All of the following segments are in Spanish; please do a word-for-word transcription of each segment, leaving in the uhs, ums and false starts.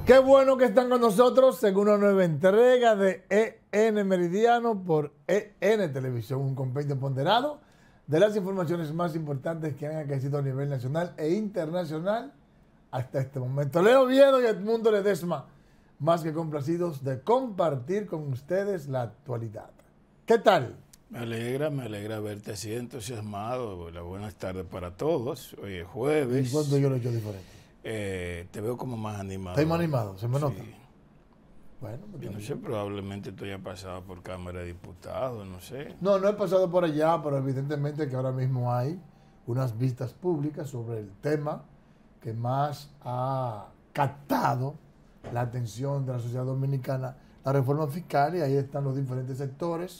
Qué bueno que están con nosotros en una nueva entrega de E N Meridiano por E N Televisión, un compendio ponderado de las informaciones más importantes que han acontecido a nivel nacional e internacional hasta este momento. Leo Oviedo y Edmundo Ledesma, más que complacidos de compartir con ustedes la actualidad. ¿Qué tal? Me alegra, me alegra verte así entusiasmado. La buenas tardes para todos. Hoy es jueves. ¿Y cuándo yo lo he hecho diferente? Eh, te veo como más animado. ¿Estoy más animado? ¿Se me nota? Sí. Bueno, pues Yo no sé, probablemente tú hayas pasado por Cámara de Diputados, no sé. No, no he pasado por allá, pero evidentemente que ahora mismo hay unas vistas públicas sobre el tema que más ha captado la atención de la sociedad dominicana, la reforma fiscal, y ahí están los diferentes sectores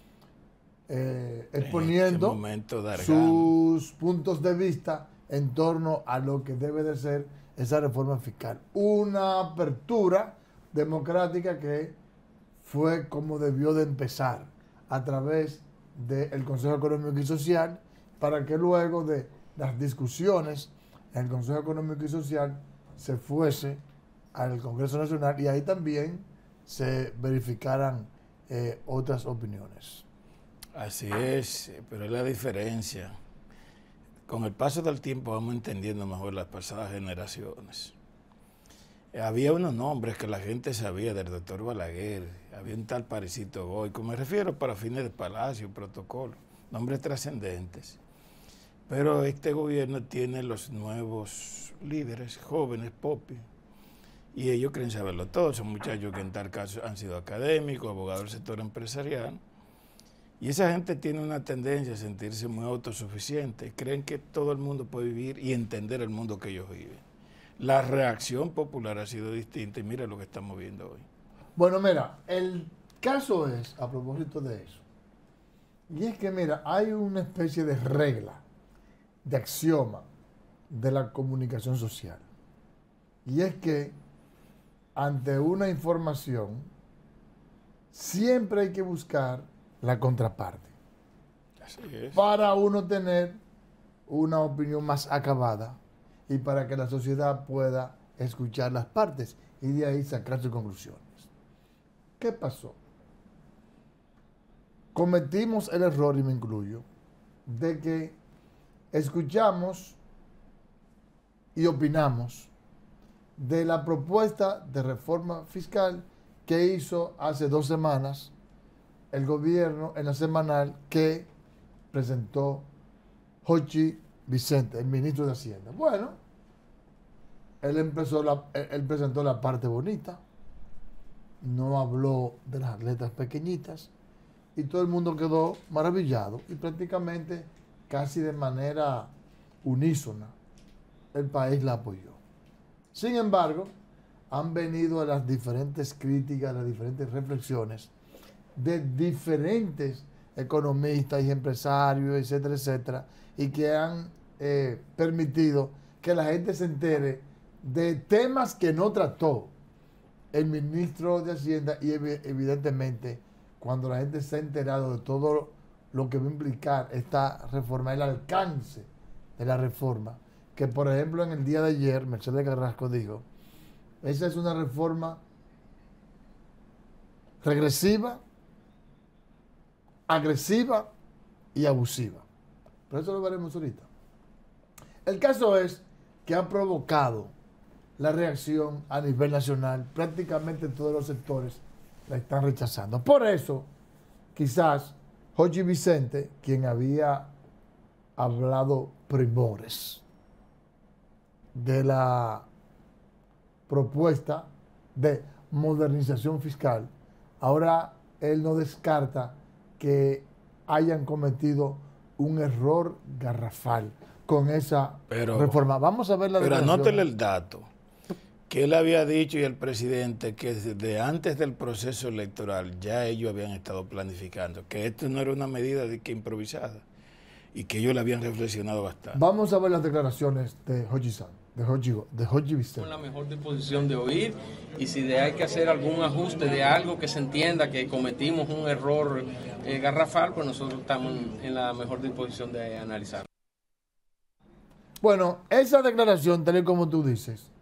eh, exponiendo este sus puntos de vista en torno a lo que debe de ser esa reforma fiscal. Una apertura democrática que fue como debió de empezar, a través del Consejo Económico y Social, para que luego de las discusiones en el Consejo Económico y Social se fuese al Congreso Nacional y ahí también se verificaran eh, otras opiniones. Así es, pero es la diferencia. Con el paso del tiempo vamos entendiendo mejor las pasadas generaciones. Había unos nombres que la gente sabía, del doctor Balaguer, había un tal Parisito Goico, me refiero para fines de palacio, protocolo, nombres trascendentes. Pero este gobierno tiene los nuevos líderes, jóvenes, popis, y ellos creen saberlo todo. Son muchachos que en tal caso han sido académicos, abogados del sector empresarial. Y esa gente tiene una tendencia a sentirse muy autosuficiente. Creen que todo el mundo puede vivir y entender el mundo que ellos viven. La reacción popular ha sido distinta y mira lo que estamos viendo hoy. Bueno, mira, el caso es, a propósito de eso, y es que, mira, hay una especie de regla, de axioma de la comunicación social. Y es que ante una información siempre hay que buscar la contraparte. Así es. Para uno tener una opinión más acabada y para que la sociedad pueda escuchar las partes y de ahí sacar sus conclusiones. ¿Qué pasó? Cometimos el error, y me incluyo, de que escuchamos y opinamos de la propuesta de reforma fiscal que hizo hace dos semanas el gobierno en la semanal que presentó Jochi Vicente, el ministro de Hacienda. Bueno, él, empezó la, él presentó la parte bonita, no habló de las letras pequeñitas y todo el mundo quedó maravillado y prácticamente casi de manera unísona el país la apoyó. Sin embargo, han venido a las diferentes críticas, las diferentes reflexiones de diferentes economistas y empresarios, etcétera, etcétera, y que han eh, permitido que la gente se entere de temas que no trató el ministro de Hacienda y evidentemente cuando la gente se ha enterado de todo lo que va a implicar esta reforma, el alcance de la reforma, que por ejemplo en el día de ayer Mercedes Carrasco dijo, esa es una reforma regresiva, agresiva y abusiva. Pero eso lo veremos ahorita. El caso es que ha provocado la reacción a nivel nacional. Prácticamente todos los sectores la están rechazando. Por eso, quizás, Jochi Vicente, quien había hablado primores de la propuesta de modernización fiscal, ahora él no descarta que hayan cometido un error garrafal con esa pero, reforma. Vamos a ver la Pero declaración. anótele el dato, que él había dicho y el presidente que desde antes del proceso electoral ya ellos habían estado planificando, que esto no era una medida de que improvisada y que ellos le habían reflexionado bastante. Vamos a ver las declaraciones de Jochi San, de Jochi, de Jochi Vicente. Con la mejor disposición de oír y si de hay que hacer algún ajuste de algo que se entienda que cometimos un error eh, garrafal, pues nosotros estamos en la mejor disposición de analizar. Bueno, esa declaración, tal y como tú dices,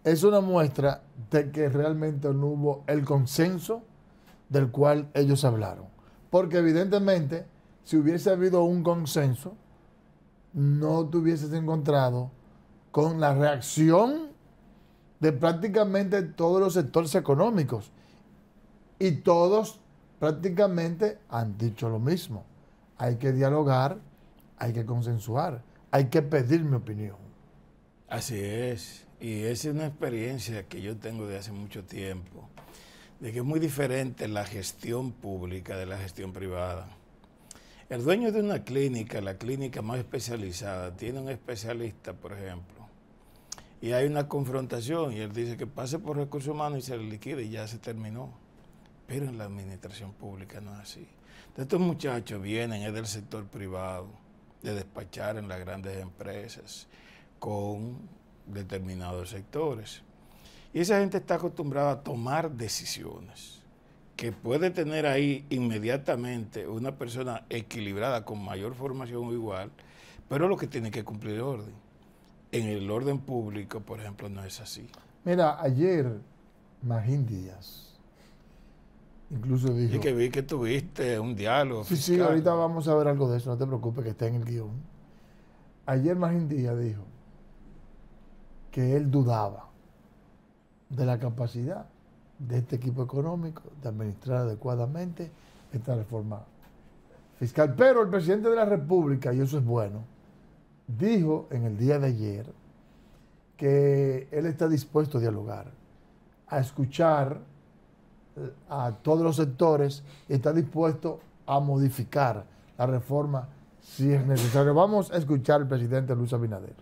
es una muestra de que realmente no hubo el consenso del cual ellos hablaron. Porque evidentemente, si hubiese habido un consenso, no te hubieses encontrado con la reacción de prácticamente todos los sectores económicos. Y todos prácticamente han dicho lo mismo. Hay que dialogar, hay que consensuar, hay que pedir mi opinión. Así es. Y esa es una experiencia que yo tengo de hace mucho tiempo, de que es muy diferente la gestión pública de la gestión privada. El dueño de una clínica, la clínica más especializada, tiene un especialista, por ejemplo, y hay una confrontación y él dice que pase por recursos humanos y se le liquide y ya se terminó. Pero en la administración pública no es así. Entonces, estos muchachos vienen es del sector privado, de despachar en las grandes empresas con determinados sectores. Y esa gente está acostumbrada a tomar decisiones que puede tener ahí inmediatamente una persona equilibrada con mayor formación o igual, pero lo que tiene que cumplir el orden. En el orden público, por ejemplo, no es así. Mira, ayer Magín Díaz incluso dijo... Y que vi que tuviste un diálogo Sí, fiscal. sí, ahorita vamos a ver algo de eso, no te preocupes que está en el guión. Ayer Magín Díaz dijo que él dudaba de la capacidad de este equipo económico de administrar adecuadamente esta reforma fiscal. Pero el presidente de la República, y eso es bueno, dijo en el día de ayer que él está dispuesto a dialogar, a escuchar a todos los sectores y está dispuesto a modificar la reforma si es necesario. Vamos a escuchar al presidente Luis Abinader.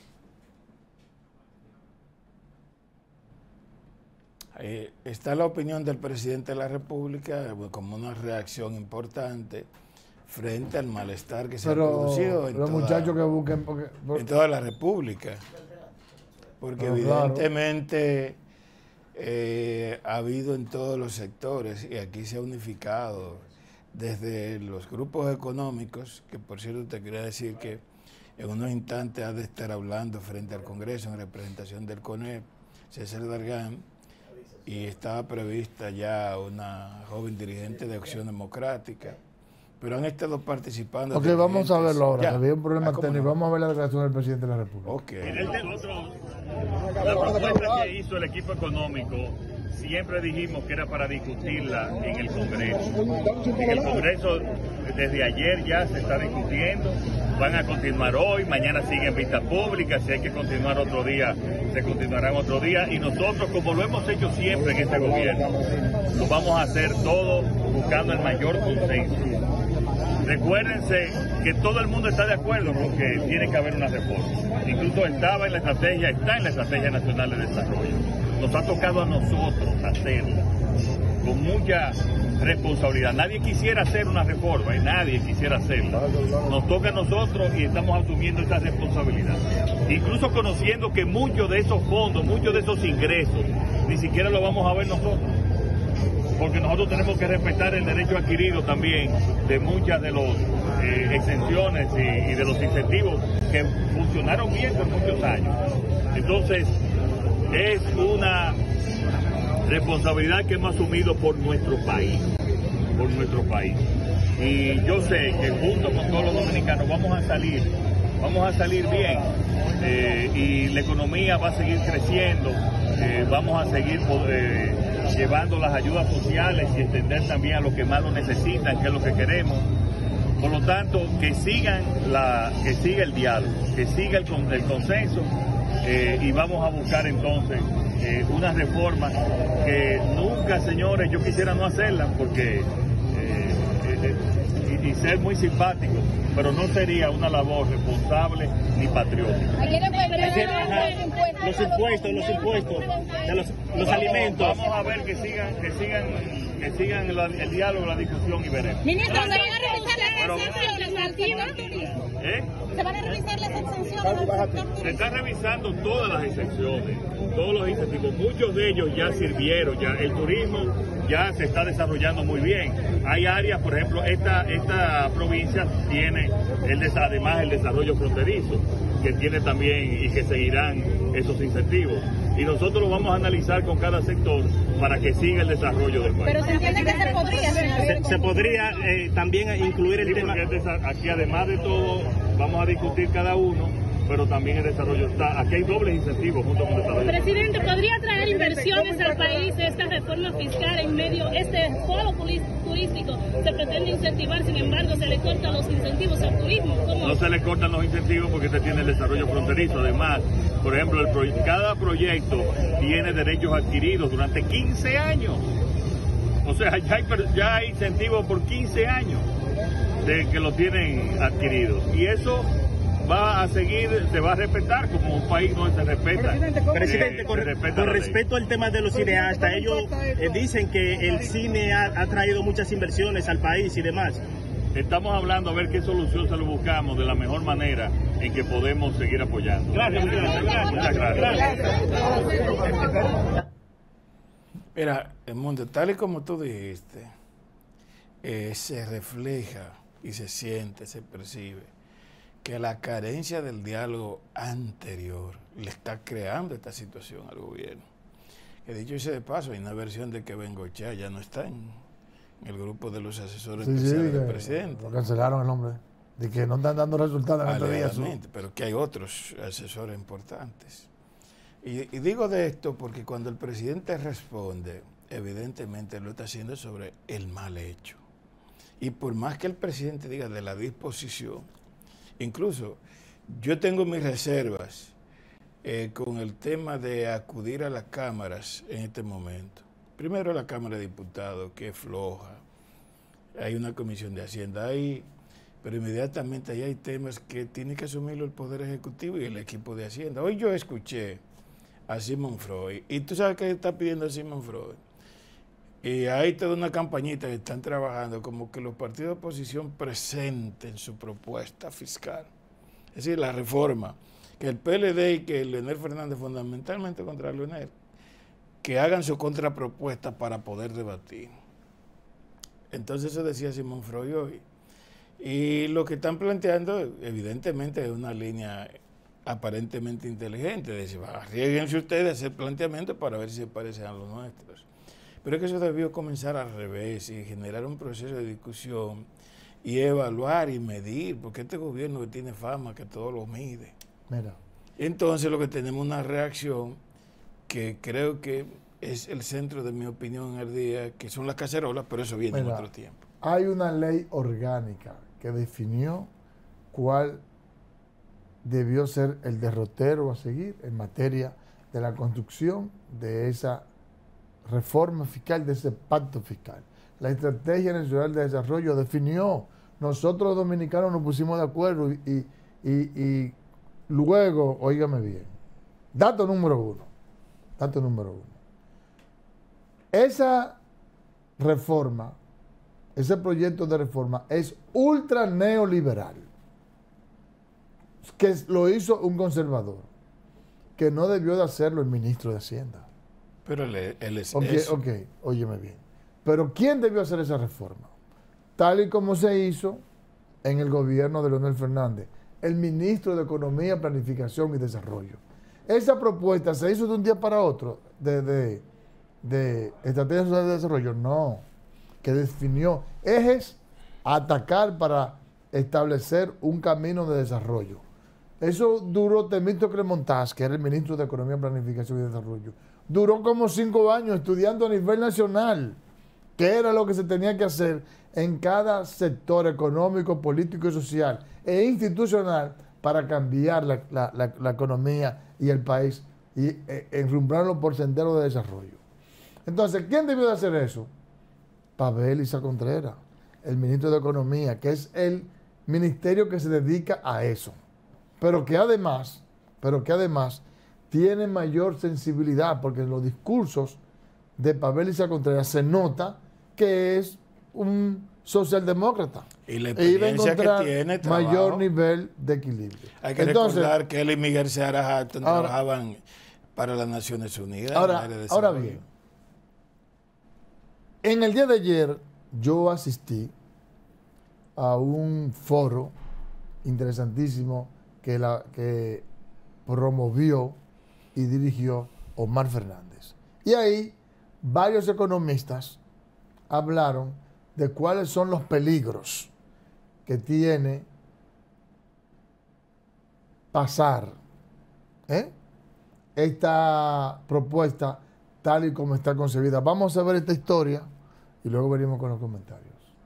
Eh, está la opinión del presidente de la República como una reacción importante frente al malestar que se Pero ha producido en los toda, muchachos que busquen porque, porque, en toda la República. Porque pero evidentemente claro. eh, ha habido en todos los sectores y aquí se ha unificado desde los grupos económicos, que por cierto te quería decir que en unos instantes ha de estar hablando frente al Congreso en representación del CONEP, César Dargan, y estaba prevista ya una joven dirigente de Acción Democrática, pero han estado participando. Ok, vamos a verlo ahora, ya. que había un problema ah, técnico. No? Vamos a ver la declaración del presidente de la República. Ok. En el otro, la propuesta que hizo el equipo económico, siempre dijimos que era para discutirla en el Congreso. En el Congreso, desde ayer ya se está discutiendo, van a continuar hoy, mañana siguen vistas públicas, si hay que continuar otro día, se continuarán otro día, y nosotros, como lo hemos hecho siempre en este gobierno, lo vamos a hacer todo buscando el mayor consenso. Recuérdense que todo el mundo está de acuerdo con que tiene que haber una reforma. Incluso estaba en la estrategia, está en la Estrategia Nacional de Desarrollo. Nos ha tocado a nosotros hacerla con mucha responsabilidad. Nadie quisiera hacer una reforma, y nadie quisiera hacerla. Nos toca a nosotros y estamos asumiendo esa responsabilidad. Incluso conociendo que muchos de esos fondos, muchos de esos ingresos, ni siquiera lo vamos a ver nosotros. Porque nosotros tenemos que respetar el derecho adquirido también de muchas de las eh, exenciones y, y de los incentivos que funcionaron bien por muchos años. Entonces, es una responsabilidad que hemos asumido por nuestro país, por nuestro país. Y yo sé que junto con todos los dominicanos vamos a salir, vamos a salir bien eh, y la economía va a seguir creciendo, eh, vamos a seguir eh, llevando las ayudas sociales y extender también a los que más lo necesitan, que es lo que queremos. Por lo tanto, que sigan la, que siga el diálogo, que siga el, el consenso eh, y vamos a buscar entonces eh, unas reformas que nunca, señores, yo quisiera no hacerlas porque eh, eh, y, y ser muy simpáticos, pero no sería una labor responsable ni patriótica. Ayer en febrero, los impuestos, los impuestos, de los, los vamos, alimentos. Vamos a ver que sigan, que sigan, que sigan el, el diálogo, la discusión y veremos. Ministro, ¿se van a revisar Pero, las exenciones al sector? ¿Eh? ¿Se van a revisar las exenciones al sector? Se están revisando todas las exenciones, todos los incentivos, muchos de ellos ya sirvieron, ya el turismo ya se está desarrollando muy bien. Hay áreas, por ejemplo, esta, esta provincia tiene el, además el desarrollo fronterizo, que tiene también y que seguirán esos incentivos. Y nosotros lo vamos a analizar con cada sector para que siga el desarrollo del país. Pero se entiende que se podría, Se, se podría eh, también incluir el Sí, tema... porque desa- aquí además de todo vamos a discutir cada uno, pero también el desarrollo está. Aquí hay dobles incentivos junto con el desarrollo. Presidente, ¿podría traer inversiones al país esta reforma fiscal en medio este polo turístico? Se pretende incentivar, sin embargo, se le cortan los incentivos al turismo. ¿Cómo? No se le cortan los incentivos porque se tiene el desarrollo fronterizo. Además, por ejemplo, el proye- cada proyecto tiene derechos adquiridos durante quince años. O sea, ya hay, per- ya hay incentivos por quince años de que lo tienen adquiridos. Y eso va a seguir, se va a respetar como un país donde se respeta. Presidente, eh, con, se respeta con la ley. respecto al tema de los cineastas, ellos eh, dicen que el cine ha, ha traído muchas inversiones al país y demás. Estamos hablando a ver qué solución se lo buscamos de la mejor manera en que podemos seguir apoyando. Gracias, presidente. Gracias. Muchas gracias. Mira, el mundo, tal y como tú dijiste, eh, se refleja y se siente, se percibe que la carencia del diálogo anterior le está creando esta situación al gobierno. Que dicho sea de paso, hay una versión de que Bengochea ya no está en, en el grupo de los asesores Sí, sí, especiales del que presidente. lo cancelaron el nombre. De que no están dando resultados en estos días. Alegadamente, pero que hay otros asesores importantes. Y, y digo de esto porque cuando el presidente responde, evidentemente lo está haciendo sobre el mal hecho. Y por más que el presidente diga de la disposición, incluso yo tengo mis reservas eh, con el tema de acudir a las cámaras en este momento. Primero la Cámara de Diputados, que es floja. Hay una comisión de Hacienda ahí, pero inmediatamente ahí hay temas que tiene que asumirlo el Poder Ejecutivo y el equipo de Hacienda. Hoy yo escuché a Simón Freud, y tú sabes qué está pidiendo Simón Freud. Y hay toda una campañita que están trabajando como que los partidos de oposición presenten su propuesta fiscal. Es decir, la reforma. Que el P L D y que Leonel Fernández, fundamentalmente contra Leonel, que hagan su contrapropuesta para poder debatir. Entonces eso decía Simón Freud hoy. Y lo que están planteando, evidentemente, es una línea aparentemente inteligente. De decir, arriesguense ustedes a hacer planteamientos para ver si se parecen a los nuestros. Pero es que eso debió comenzar al revés y generar un proceso de discusión y evaluar y medir, porque este gobierno que tiene fama, que todo lo mide. Mira. Entonces lo que tenemos es una reacción que creo que es el centro de mi opinión en el día, que son las cacerolas, pero eso viene Mira, en otro tiempo. Hay una ley orgánica que definió cuál debió ser el derrotero a seguir en materia de la construcción de esa reforma fiscal, de ese pacto fiscal. La Estrategia Nacional de Desarrollo definió, nosotros los dominicanos nos pusimos de acuerdo y, y, y, y luego, óigame bien, dato número uno, dato número uno. Esa reforma, ese proyecto de reforma es ultra neoliberal, que lo hizo un conservador, que no debió de hacerlo el ministro de Hacienda. Pero él, él es Ok, eso. ok, óyeme bien. Pero ¿quién debió hacer esa reforma? Tal y como se hizo en el gobierno de Leonel Fernández, el ministro de Economía, Planificación y Desarrollo. Esa propuesta se hizo de un día para otro, de, de, de Estrategia Nacional de Desarrollo, no, que definió ejes a atacar para establecer un camino de desarrollo. Eso duró Temístocles Montaz, que era el ministro de Economía, Planificación y Desarrollo. Duró como cinco años estudiando a nivel nacional qué era lo que se tenía que hacer en cada sector económico, político y social e institucional para cambiar la, la, la, la economía y el país y eh, enrumbrarlo por sendero de desarrollo. Entonces, ¿quién debió de hacer eso? Pavel Isa Contreras, el ministro de Economía, que es el ministerio que se dedica a eso, pero que además, pero que además tiene mayor sensibilidad, porque en los discursos de Pavel Isa Contreras se nota que es un socialdemócrata. Y la e iba a experiencia que encontrar tiene, mayor trabajo. nivel de equilibrio. Hay que Entonces, recordar que él y Miguel Seara Hatton ahora- trabajaban para las Naciones Unidas. Ahora, en el área de ahora desarrollo. bien, en el día de ayer yo asistí a un foro interesantísimo que, la, que promovió y dirigió Omar Fernández. Y ahí varios economistas hablaron de cuáles son los peligros que tiene pasar ¿eh? esta propuesta tal y como está concebida. Vamos a ver esta historia y luego venimos con los comentarios.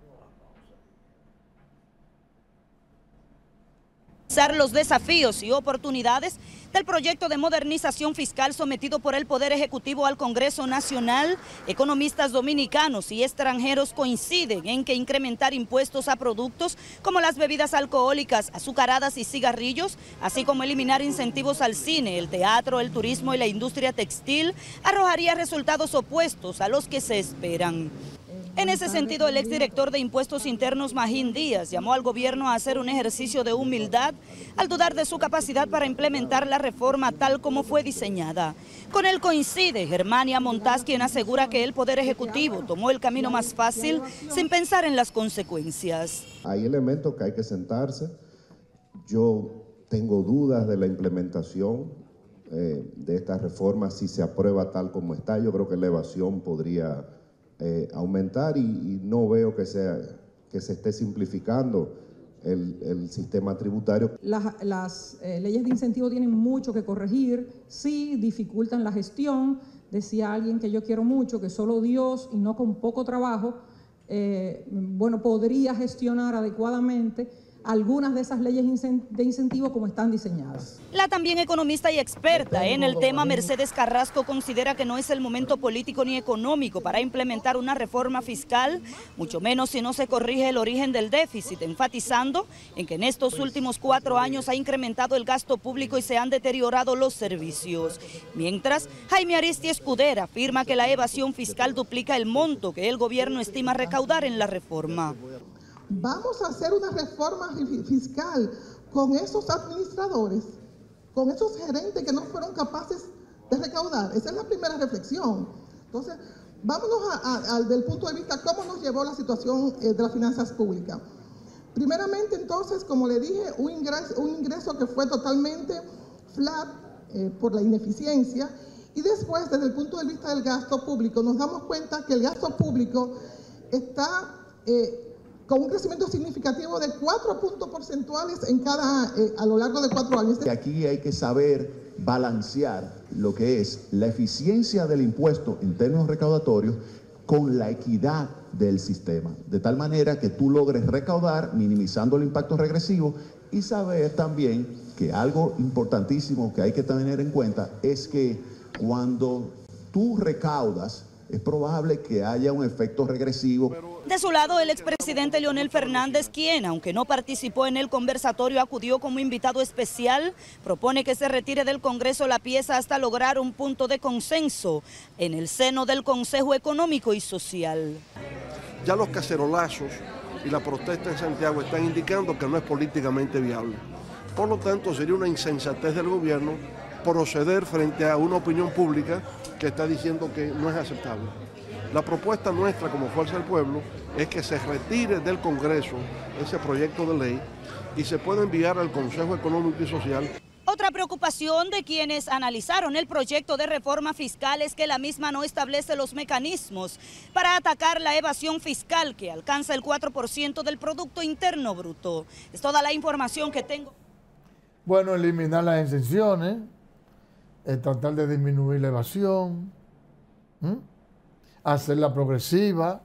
Los desafíos y oportunidades del proyecto de modernización fiscal sometido por el Poder Ejecutivo al Congreso Nacional, economistas dominicanos y extranjeros coinciden en que incrementar impuestos a productos como las bebidas alcohólicas, azucaradas y cigarrillos, así como eliminar incentivos al cine, el teatro, el turismo y la industria textil, arrojaría resultados opuestos a los que se esperan. En ese sentido, el exdirector de Impuestos Internos, Magín Díaz, llamó al gobierno a hacer un ejercicio de humildad al dudar de su capacidad para implementar la reforma tal como fue diseñada. Con él coincide Germania Montaz, quien asegura que el Poder Ejecutivo tomó el camino más fácil sin pensar en las consecuencias. Hay elementos que hay que sentarse. Yo tengo dudas de la implementación eh, de esta reforma si se aprueba tal como está. Yo creo que la evasión podría Eh, aumentar y, y no veo que, sea, que se esté simplificando el, el sistema tributario. Las, las eh, leyes de incentivo tienen mucho que corregir, sí dificultan la gestión. Decía alguien que yo quiero mucho, que solo Dios y no con poco trabajo, eh, bueno, podría gestionar adecuadamente algunas de esas leyes de incentivo como están diseñadas. La también economista y experta en el tema, Mercedes Carrasco, considera que no es el momento político ni económico para implementar una reforma fiscal, mucho menos si no se corrige el origen del déficit, enfatizando en que en estos últimos cuatro años ha incrementado el gasto público y se han deteriorado los servicios. Mientras, Jaime Aristi Escudera afirma que la evasión fiscal duplica el monto que el gobierno estima recaudar en la reforma. Vamos a hacer una reforma fiscal con esos administradores, con esos gerentes que no fueron capaces de recaudar. Esa es la primera reflexión. Entonces, vámonos al del punto de vista cómo nos llevó la situación eh, de las finanzas públicas. Primeramente, entonces, como le dije, un ingreso, un ingreso que fue totalmente flat eh, por la ineficiencia. Y después, desde el punto de vista del gasto público, nos damos cuenta que el gasto público está Eh, con un crecimiento significativo de cuatro puntos porcentuales en cada, eh, a lo largo de cuatro años. Aquí hay que saber balancear lo que es la eficiencia del impuesto en términos recaudatorios con la equidad del sistema, de tal manera que tú logres recaudar minimizando el impacto regresivo y saber también que algo importantísimo que hay que tener en cuenta es que cuando tú recaudas es probable que haya un efecto regresivo. De su lado, el expresidente Leonel Fernández, quien, aunque no participó en el conversatorio, acudió como invitado especial, propone que se retire del Congreso la pieza hasta lograr un punto de consenso en el seno del Consejo Económico y Social. Ya los cacerolazos y la protesta en Santiago están indicando que no es políticamente viable. Por lo tanto, sería una insensatez del gobierno proceder frente a una opinión pública que está diciendo que no es aceptable. La propuesta nuestra como Fuerza del Pueblo es que se retire del Congreso ese proyecto de ley y se pueda enviar al Consejo Económico y Social. Otra preocupación de quienes analizaron el proyecto de reforma fiscal es que la misma no establece los mecanismos para atacar la evasión fiscal que alcanza el cuatro por ciento del Producto Interno Bruto. Es toda la información que tengo. Bueno, eliminar las exenciones, eh, tratar de disminuir la evasión, ¿m? hacerla progresiva,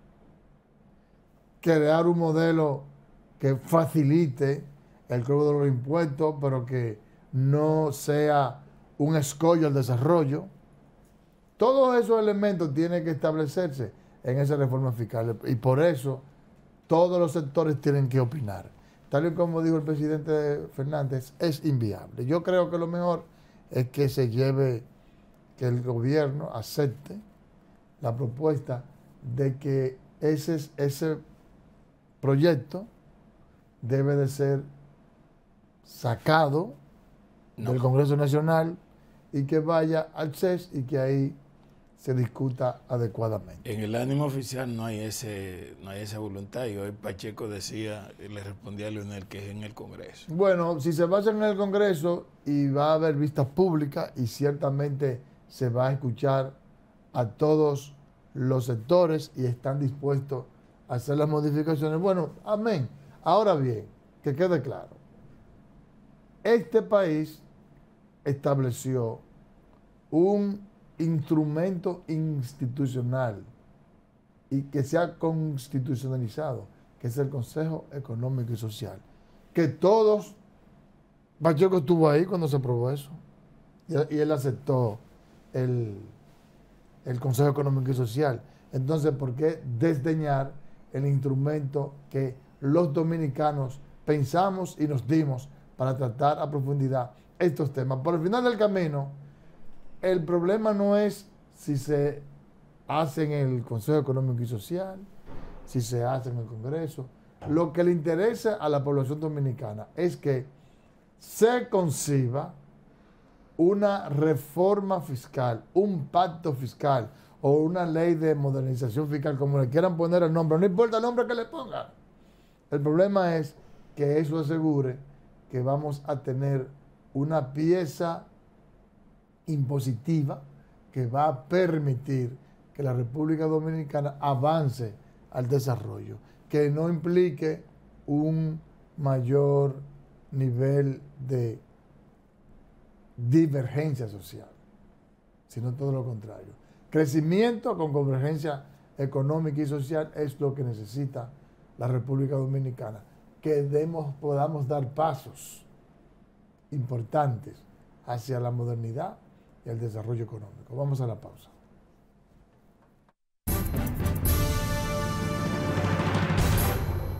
crear un modelo que facilite el cobro de los impuestos, pero que no sea un escollo al desarrollo. Todos esos elementos tienen que establecerse en esa reforma fiscal y por eso todos los sectores tienen que opinar. Tal y como dijo el presidente Fernández, es inviable. Yo creo que lo mejor es que se lleve, que el gobierno acepte la propuesta de que ese, ese proyecto debe de ser sacado no. del Congreso Nacional y que vaya al C E S y que ahí se discuta adecuadamente. En el ánimo oficial no hay ese no hay esa voluntad, y hoy Pacheco decía, le respondía a Leonel, que es en el Congreso. Bueno, si se basa en el Congreso y va a haber vistas públicas y ciertamente se va a escuchar a todos los sectores y están dispuestos a hacer las modificaciones, bueno, amén. Ahora bien, que quede claro, este país estableció un instrumento institucional y que se ha constitucionalizado, que es el Consejo Económico y Social, que todos, Pacheco estuvo ahí cuando se aprobó eso, y, y él aceptó el, el Consejo Económico y Social. Entonces, ¿por qué desdeñar el instrumento que los dominicanos pensamos y nos dimos para tratar a profundidad estos temas? Por el final del camino, el problema no es si se hace en el Consejo Económico y Social, si se hace en el Congreso. Lo que le interesa a la población dominicana es que se conciba una reforma fiscal, un pacto fiscal o una ley de modernización fiscal, como le quieran poner el nombre, no importa el nombre que le pongan. El problema es que eso asegure que vamos a tener una pieza impositiva que va a permitir que la República Dominicana avance al desarrollo, que no implique un mayor nivel de divergencia social, sino todo lo contrario. Crecimiento con convergencia económica y social es lo que necesita la República Dominicana, que demos, podamos dar pasos importantes hacia la modernidad y el desarrollo económico. Vamos a la pausa.